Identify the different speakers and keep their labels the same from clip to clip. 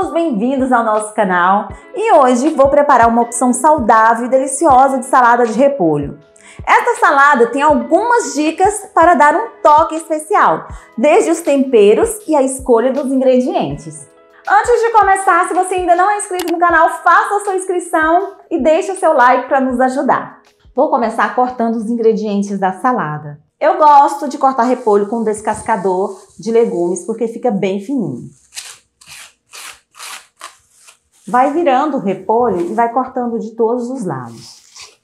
Speaker 1: todos bem-vindos ao nosso canal e hoje vou preparar uma opção saudável e deliciosa de salada de repolho. Esta salada tem algumas dicas para dar um toque especial, desde os temperos e a escolha dos ingredientes. Antes de começar, se você ainda não é inscrito no canal, faça a sua inscrição e deixe o seu like para nos ajudar. Vou começar cortando os ingredientes da salada. Eu gosto de cortar repolho com descascador de legumes porque fica bem fininho. Vai virando o repolho e vai cortando de todos os lados.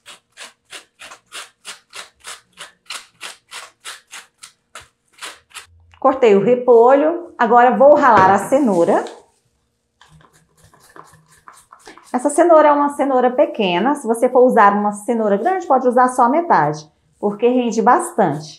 Speaker 1: Cortei o repolho, agora vou ralar a cenoura. Essa cenoura é uma cenoura pequena, se você for usar uma cenoura grande, pode usar só a metade, porque rende bastante.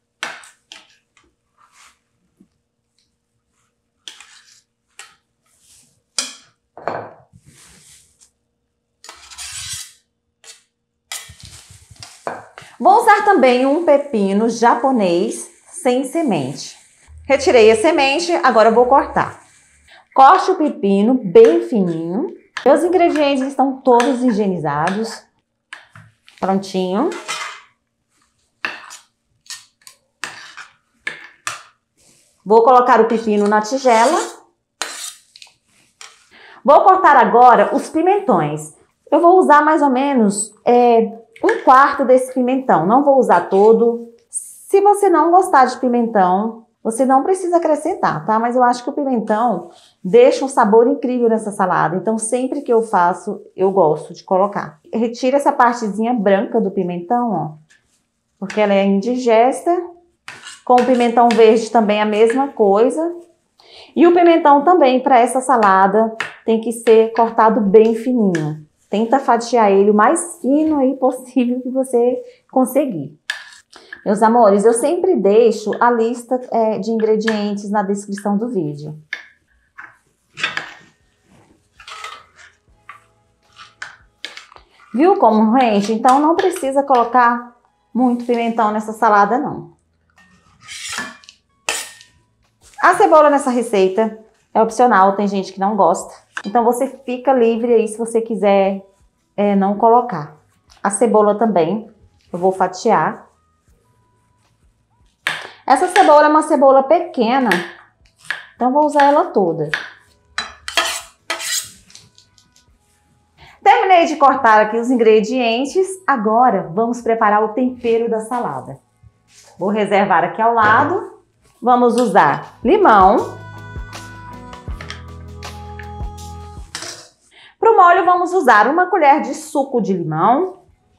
Speaker 1: Vou usar também um pepino japonês sem semente. Retirei a semente, agora vou cortar. Corte o pepino bem fininho. Meus ingredientes estão todos higienizados. Prontinho. Vou colocar o pepino na tigela. Vou cortar agora os pimentões. Eu vou usar mais ou menos um quarto desse pimentão. Não vou usar todo. Se você não gostar de pimentão, você não precisa acrescentar, tá? Mas eu acho que o pimentão deixa um sabor incrível nessa salada. Então, sempre que eu faço, eu gosto de colocar. Retira essa partezinha branca do pimentão, ó. Porque ela é indigesta. Com o pimentão verde também a mesma coisa. E o pimentão também, para essa salada, tem que ser cortado bem fininho. Tenta fatiar ele o mais fino aí possível que você conseguir. Meus amores, eu sempre deixo a lista de ingredientes na descrição do vídeo. Viu como rende? Então não precisa colocar muito pimentão nessa salada, não. A cebola nessa receita é opcional, tem gente que não gosta. Então você fica livre aí se você quiser não colocar. A cebola também, eu vou fatiar. Essa cebola é uma cebola pequena, então vou usar ela toda. Terminei de cortar aqui os ingredientes, agora vamos preparar o tempero da salada. Vou reservar aqui ao lado. Vamos usar limão. Para o molho vamos usar uma colher de suco de limão.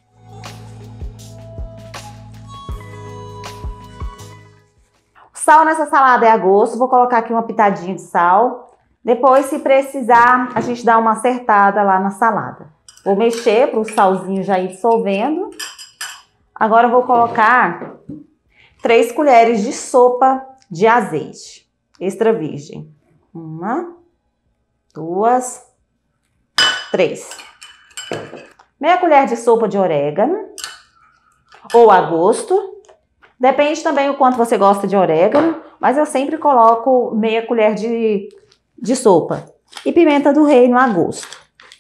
Speaker 1: Sal nessa salada é a gosto, vou colocar aqui uma pitadinha de sal. Depois, se precisar, a gente dá uma acertada lá na salada. Vou mexer para o salzinho já ir dissolvendo. Agora eu vou colocar 3 colheres de sopa de azeite extra virgem. 1, 2, 3. Meia colher de sopa de orégano ou a gosto. Depende também o quanto você gosta de orégano, mas eu sempre coloco meia colher de sopa. E pimenta do reino a gosto.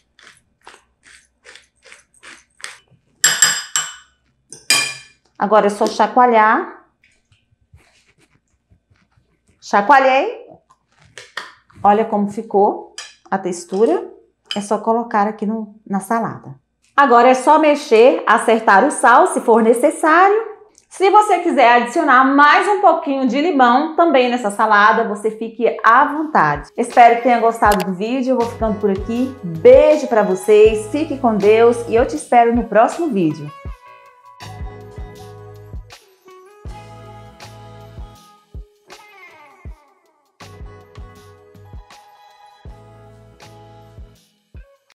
Speaker 1: Agora é só chacoalhar. Chacoalhei. Olha como ficou a textura. É só colocar aqui na salada. Agora é só mexer, acertar o sal se for necessário. Se você quiser adicionar mais um pouquinho de limão também nessa salada, você fique à vontade. Espero que tenha gostado do vídeo, eu vou ficando por aqui. Beijo pra vocês, fique com Deus e eu te espero no próximo vídeo.